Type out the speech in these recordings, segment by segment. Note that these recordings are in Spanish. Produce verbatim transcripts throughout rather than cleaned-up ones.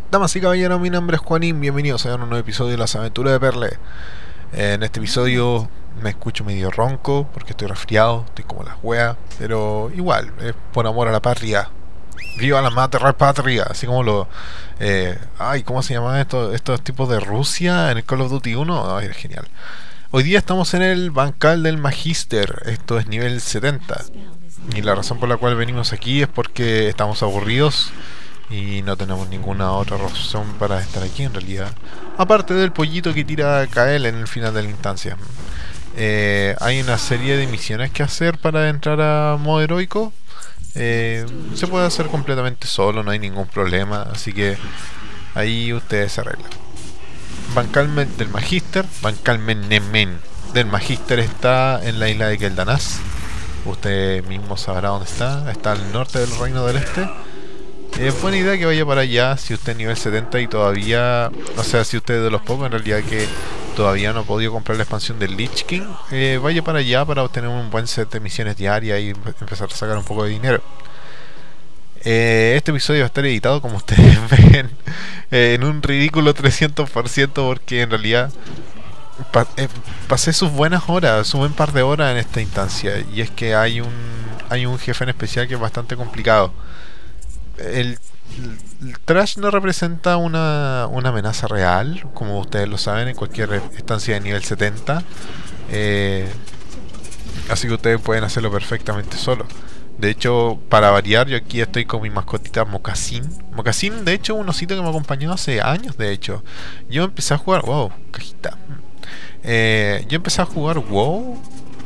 Damas y caballeros, mi nombre es Juanín, bienvenidos a un nuevo episodio de las aventuras de Perle. En este episodio me escucho medio ronco porque estoy resfriado, estoy como las weas, pero igual, es por amor a la patria. ¡Viva la madre patria! Así como lo... Eh, ay, ¿cómo se llaman esto, estos tipos de Rusia en el Call of Duty uno? Ay, es genial. Hoy día estamos en el bancal del Magister, esto es nivel setenta. Y la razón por la cual venimos aquí es porque estamos aburridos y no tenemos ninguna otra razón para estar aquí en realidad, aparte del pollito que tira Kael en el final de la instancia. Eh, hay una serie de misiones que hacer para entrar a modo heroico. Eh, se puede hacer completamente solo, no hay ningún problema, así que ahí ustedes se arreglan. Bancal del Magister, Bancal Menemen del Magister está en la isla de Kel'Danaz. Usted mismo sabrá dónde está, está al norte del Reino del Este. Es buena idea que vaya para allá si usted es nivel setenta y todavía, o sea, si usted es de los pocos en realidad que todavía no ha podido comprar la expansión del Lich King, eh, vaya para allá para obtener un buen set de misiones diarias y empezar a sacar un poco de dinero. Eh, este episodio va a estar editado, como ustedes ven, eh, en un ridículo trescientos por ciento porque en realidad pa eh, pasé sus buenas horas, su buen par de horas en esta instancia, y es que hay un, hay un jefe en especial que es bastante complicado. El, el trash no representa una, una amenaza real, como ustedes lo saben, en cualquier estancia de nivel setenta. Eh, así que ustedes pueden hacerlo perfectamente solo. De hecho, para variar, yo aquí estoy con mi mascotita Mocasín. Mocasín, de hecho, es un osito que me acompañó hace años, de hecho. Yo empecé a jugar... ¡Wow! Cajita. Eh, yo empecé a jugar WoW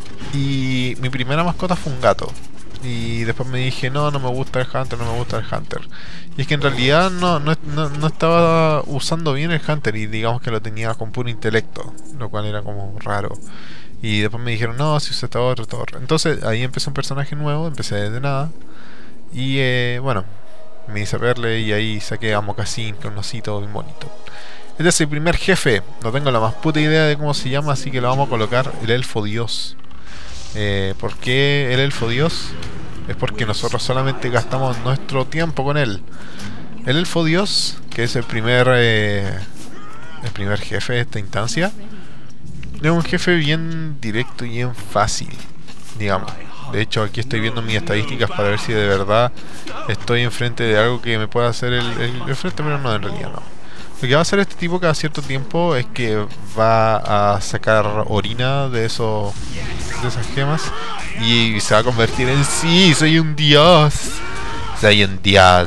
y mi primera mascota fue un gato. Y después me dije, no, no me gusta el Hunter, no me gusta el Hunter. Y es que en realidad no, no, no, no estaba usando bien el Hunter y digamos que lo tenía con puro intelecto, lo cual era como raro. Y después me dijeron, no, si usted está otro, está otro. Entonces ahí empezó un personaje nuevo, empecé desde nada. Y eh, bueno, me hice verle y ahí saqué a Mocasín, que es un osito bien bonito. Este es el primer jefe, no tengo la más puta idea de cómo se llama, así que le vamos a colocar el Elfo Dios. Eh, ¿Por qué el Elfo Dios? Es porque nosotros solamente gastamos nuestro tiempo con él. El Elfo Dios, que es el primer eh, el primer jefe de esta instancia, es un jefe bien directo y bien fácil, digamos. De hecho, aquí estoy viendo mis estadísticas para ver si de verdad estoy enfrente de algo que me pueda hacer el, el, el frente, pero no, en realidad no. Lo que va a hacer este tipo cada cierto tiempo es que va a sacar orina de esos de esas gemas y se va a convertir en sí, soy un dios. Soy un dios.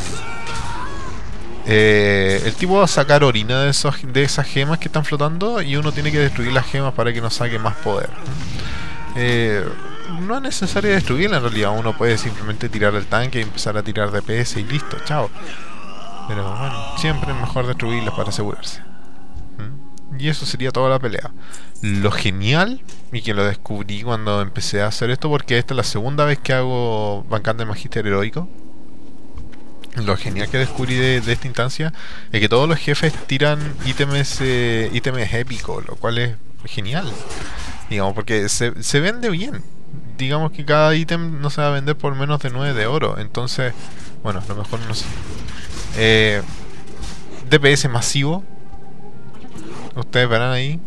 Eh, el tipo va a sacar orina de, esos, de esas gemas que están flotando y uno tiene que destruir las gemas para que nos saque más poder. Eh, no es necesario destruirla en realidad, uno puede simplemente tirar el tanque y empezar a tirar D P S y listo, chao. Pero bueno, siempre es mejor destruirlas para asegurarse. ¿Mm? Y eso sería toda la pelea. Lo genial, y que lo descubrí cuando empecé a hacer esto, porque esta es la segunda vez que hago Bancal del Magister heroico. Lo genial que descubrí de, de esta instancia es que todos los jefes tiran ítems, eh, ítems épicos, lo cual es genial. Digamos, porque se, se vende bien. Digamos que cada ítem no se va a vender por menos de nueve de oro. Entonces, bueno, a lo mejor no sé. Eh, D P S masivo. Ustedes verán ahí.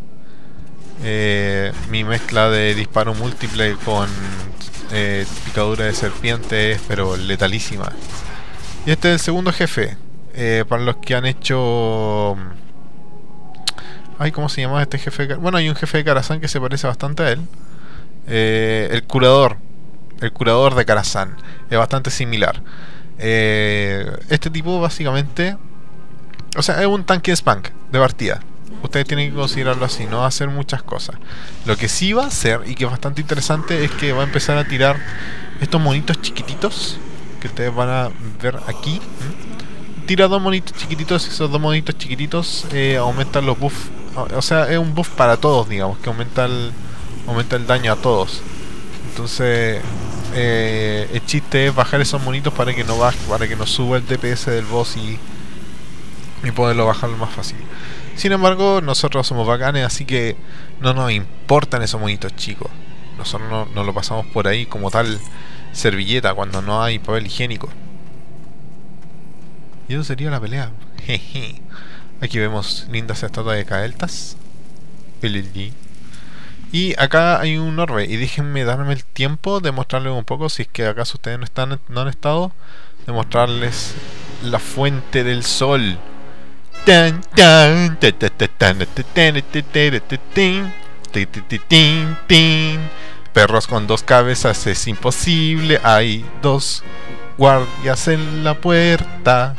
Eh, mi mezcla de disparo múltiple con eh, picadura de serpiente es pero letalísima. Y este es el segundo jefe. Eh, para los que han hecho... Ay, ¿cómo se llama este jefe? Bueno, hay un jefe de Karazhan que se parece bastante a él. Eh, el curador. El curador de Karazhan. Es bastante similar. Eh, este tipo básicamente, o sea, es un tanque spank de partida. Ustedes tienen que considerarlo así, no va a hacer muchas cosas. Lo que sí va a hacer, y que es bastante interesante, es que va a empezar a tirar estos monitos chiquititos que ustedes van a ver aquí. ¿Mm? Tira dos monitos chiquititos, y esos dos monitos chiquititos eh, aumentan los buffs. O sea, es un buff para todos, digamos, que aumenta el, aumenta el daño a todos. Entonces eh, el chiste es bajar esos monitos para que no baje, para que no suba el D P S del boss y, y poderlo bajar más fácil. Sin embargo, nosotros somos bacanes, así que no nos importan esos monitos chicos. Nosotros no, no lo pasamos por ahí como tal servilleta cuando no hay papel higiénico. Y eso sería la pelea. Jeje. Aquí vemos lindas estatuas de Kael'thas. L L G. Y acá hay un orbe. Y déjenme darme el tiempo de mostrarles un poco, si es que acaso ustedes no, están, no han estado, de mostrarles la fuente del sol. Tan, tan, ta, ta, ta, tan, ta, ta, ta, ta, ta, ta, tin, ti, ti, ti, tin, tin. Perros con dos cabezas es imposible. Hay dos guardias en la puerta.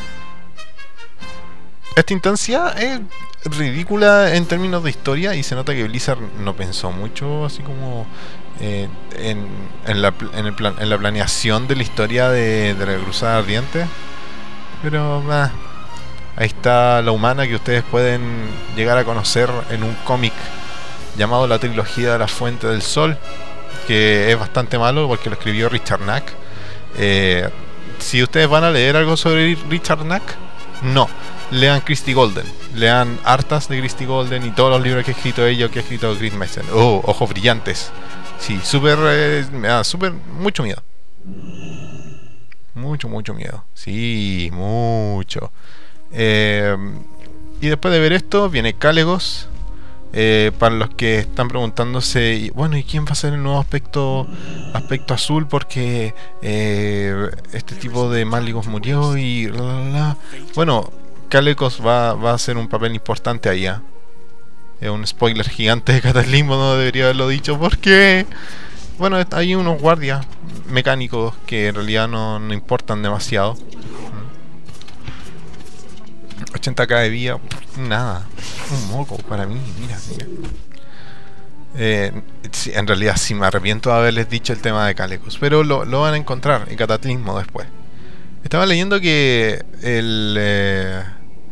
Esta instancia es ridícula en términos de historia y se nota que Blizzard no pensó mucho así como eh, en, en, la, en, el plan, en la planeación de la historia de, de la Cruzada Ardiente. Pero ah, ahí está la humana que ustedes pueden llegar a conocer en un cómic llamado La Trilogía de la Fuente del Sol, que es bastante malo porque lo escribió Richard Knack. Eh, si ustedes van a leer algo sobre Richard Knack, no, lean Christie Golden, lean hartas de Christie Golden y todos los libros que ha escrito ella, que ha escrito Chris Metzen. Oh, ojos brillantes. Sí, súper, eh, me da súper, mucho miedo. Mucho, mucho miedo. Sí, mucho. Eh, y después de ver esto, viene Kalecgos. Eh, para los que están preguntándose, bueno, ¿y quién va a ser el nuevo aspecto aspecto azul? Porque eh, este tipo de Malygos murió y la, la, la. Bueno, Kalecgos va, va a hacer un papel importante allá. Es un spoiler gigante de Cataclismo, no debería haberlo dicho porque, bueno, hay unos guardias mecánicos que en realidad no, no importan demasiado. ochenta k de vida, nada, un moco para mí, mira, mira. Eh, sí, en realidad sí me arrepiento de haberles dicho el tema de Kalecgos, pero lo, lo van a encontrar en Cataclismo después. Estaba leyendo que el, eh,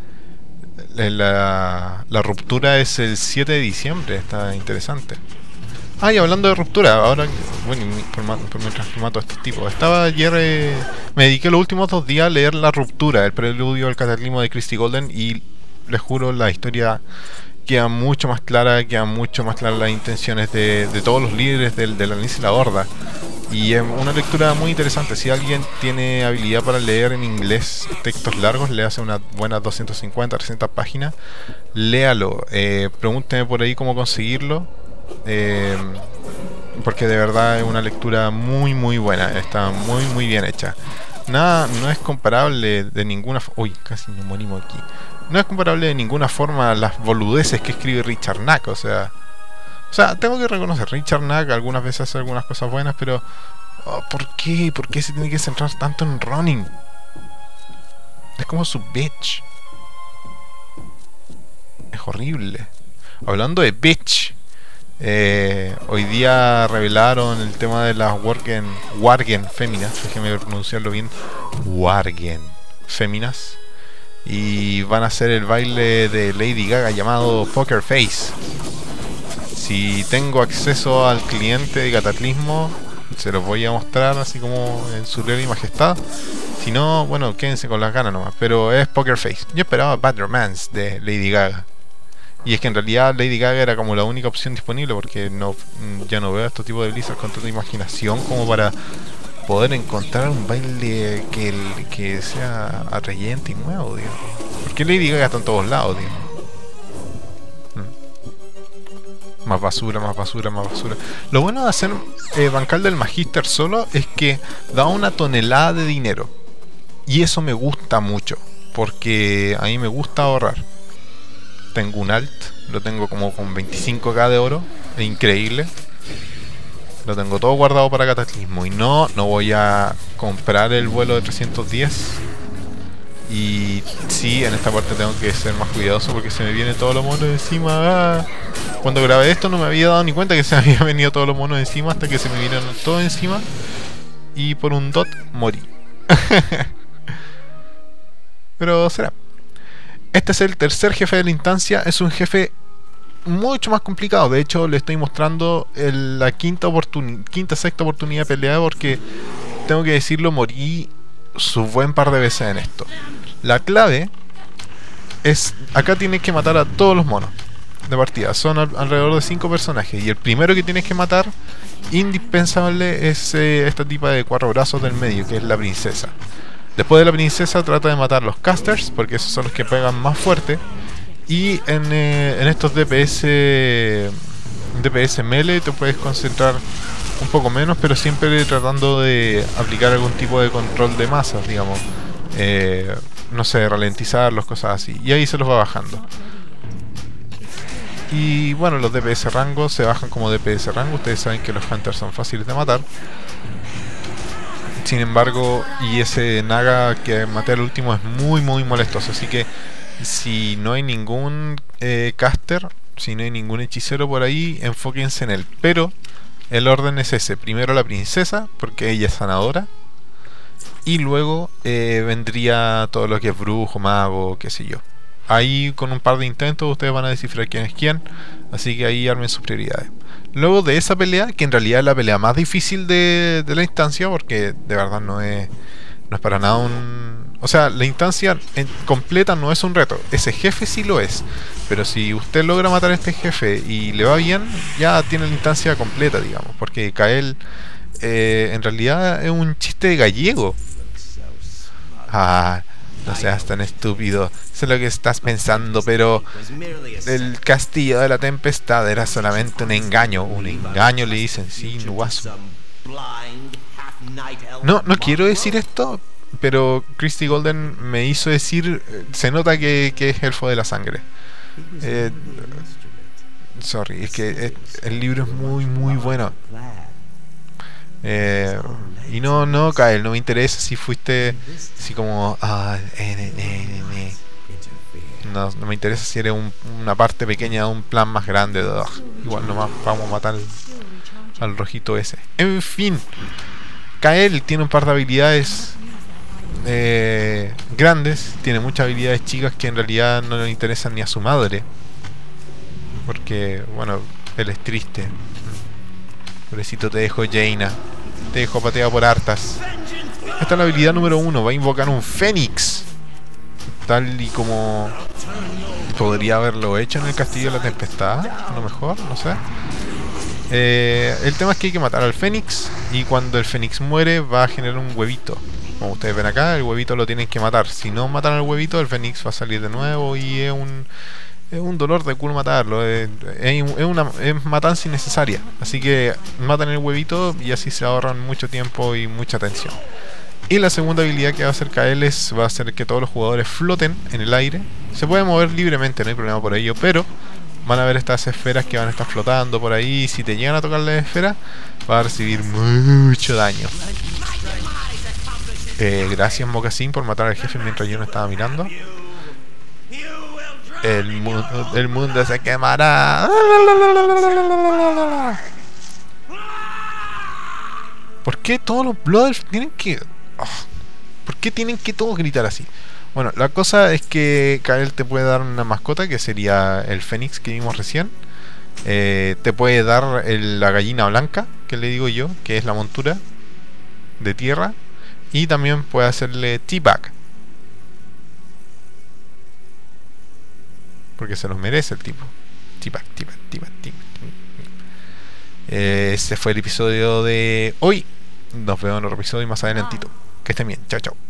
la, la ruptura es el siete de diciembre, está interesante. Ah, y hablando de ruptura, ahora, bueno, por, por mientras mato a estos tipos, estaba ayer, eh, me dediqué los últimos dos días a leer La Ruptura, el preludio al Cataclismo de Christie Golden, y les juro, la historia queda mucho más clara, queda mucho más claras las intenciones de, de todos los líderes del, de la Alianza y la Horda. Y es una lectura muy interesante. Si alguien tiene habilidad para leer en inglés textos largos, le hace unas buenas doscientas cincuenta, trescientas páginas, léalo. Eh, pregúnteme por ahí cómo conseguirlo. Eh, porque de verdad es una lectura muy muy buena, está muy muy bien hecha. Nada, no es comparable de ninguna forma. Uy, casi nos morimos aquí. No es comparable de ninguna forma a las boludeces que escribe Richard Knack, o sea. O sea, tengo que reconocer, Richard Knack algunas veces hace algunas cosas buenas, pero oh, ¿por qué? ¿Por qué se tiene que centrar tanto en Ronin? Es como su bitch. Es horrible. Hablando de bitch, Eh, hoy día revelaron el tema de las Worgen, Wargen féminas, déjenme pronunciarlo bien, Wargen féminas, y van a hacer el baile de Lady Gaga llamado Poker Face. Si tengo acceso al cliente de Cataclismo, se los voy a mostrar así como en su real y majestad. Si no, bueno, quédense con las ganas nomás, pero es Poker Face. Yo esperaba Bad Romance de Lady Gaga. Y es que en realidad Lady Gaga era como la única opción disponible, porque no ya no veo a estos tipos de Blizzard con tanta imaginación como para poder encontrar un baile que, que sea atrayente y nuevo, digamos. Porque Lady Gaga está en todos lados, digamos. Hmm. Más basura, más basura, más basura. Lo bueno de hacer eh, bancal del Magister solo es que da una tonelada de dinero. Y eso me gusta mucho, porque a mí me gusta ahorrar. Tengo un alt, lo tengo como con veinticinco k de oro, es increíble. Lo tengo todo guardado para Cataclismo. Y no, no voy a comprar el vuelo de trescientos diez. Y sí, en esta parte tengo que ser más cuidadoso porque se me vienen todos los monos encima. ¡Ah! Cuando grabé esto no me había dado ni cuenta que se me habían venido todos los monos encima, hasta que se me vinieron todos encima. Y por un dot morí. Pero será. Este es el tercer jefe de la instancia. Es un jefe mucho más complicado. De hecho, le estoy mostrando el, la quinta oportunidad, quinta, sexta oportunidad de pelea, porque tengo que decirlo, morí su buen par de veces en esto. La clave es, acá tienes que matar a todos los monos de partida. Son al, alrededor de cinco personajes. Y el primero que tienes que matar, indispensable, es eh, esta tipa de cuatro brazos del medio, que es la princesa. Después de la princesa trata de matar los casters, porque esos son los que pegan más fuerte. Y en, eh, en estos D P S D P S melee te puedes concentrar un poco menos, pero siempre tratando de aplicar algún tipo de control de masas, digamos. Eh, no sé, ralentizarlos, cosas así. Y ahí se los va bajando. Y bueno, los D P S rango se bajan como D P S rango. Ustedes saben que los hunters son fáciles de matar. Sin embargo, y ese Naga que maté al último es muy muy molestoso. Así que si no hay ningún eh, caster, si no hay ningún hechicero por ahí, enfóquense en él. Pero el orden es ese: primero la princesa, porque ella es sanadora, y luego eh, vendría todo lo que es brujo, mago, qué sé yo. Ahí con un par de intentos ustedes van a descifrar quién es quién, así que ahí armen sus prioridades. Luego de esa pelea, que en realidad es la pelea más difícil de, de la instancia, porque de verdad no es, no es para nada un... O sea, la instancia en completa no es un reto. Ese jefe sí lo es. Pero si usted logra matar a este jefe y le va bien, ya tiene la instancia completa, digamos. Porque Kael eh, en realidad es un chiste gallego. Ah, no seas tan estúpido. Sé lo que estás pensando, pero el castillo de la tempestad era solamente un engaño. Un engaño, le dicen, sí, Nuazu. No, no quiero decir esto, pero Christy Golden me hizo decir, se nota que, que es elfo de la sangre. Eh, sorry, es que eh, el libro es muy muy bueno. Eh, y no, no, Kael, no me interesa si fuiste así como... Ah, eh, eh, eh, eh. No, no me interesa si eres un, una parte pequeña de un plan más grande. Ugh, igual nomás vamos a matar al, al rojito ese. En fin, Kael tiene un par de habilidades eh, grandes, tiene muchas habilidades chicas que en realidad no le interesan ni a su madre, porque bueno, él es triste. Pobrecito, te dejo Jaina, te dejo pateado por hartas. Esta es la habilidad número uno, va a invocar un fénix, tal y como podría haberlo hecho en el castillo de la tempestad, a lo mejor, no sé. Eh, el tema es que hay que matar al fénix, y cuando el fénix muere va a generar un huevito. Como ustedes ven acá, el huevito lo tienen que matar. Si no matan al huevito, el fénix va a salir de nuevo y es un, es un dolor de culo matarlo. Es, es, es una es matanza innecesaria. Así que matan el huevito y así se ahorran mucho tiempo y mucha tensión. Y la segunda habilidad que va a hacer Kael es, va a hacer que todos los jugadores floten en el aire. Se puede mover libremente, no hay problema por ello, pero van a ver estas esferas que van a estar flotando por ahí. Si te llegan a tocar la esfera, va a recibir mucho daño. Eh, gracias, Mocasín, por matar al jefe mientras yo no estaba mirando. El mundo, el mundo se quemará. ¿Por qué todos los Blood tienen que... Oh, ¿por qué tienen que todos gritar así? Bueno, la cosa es que Kael te puede dar una mascota, que sería el fénix que vimos recién. Eh, te puede dar el, la gallina blanca, que le digo yo, que es la montura de tierra. Y también puede hacerle teabag, porque se los merece el tipo. Teabag, teabag, teabag, teabag. Eh, ese fue el episodio de hoy. Nos vemos en otro episodio más adelantito. Que estén bien, chao chao.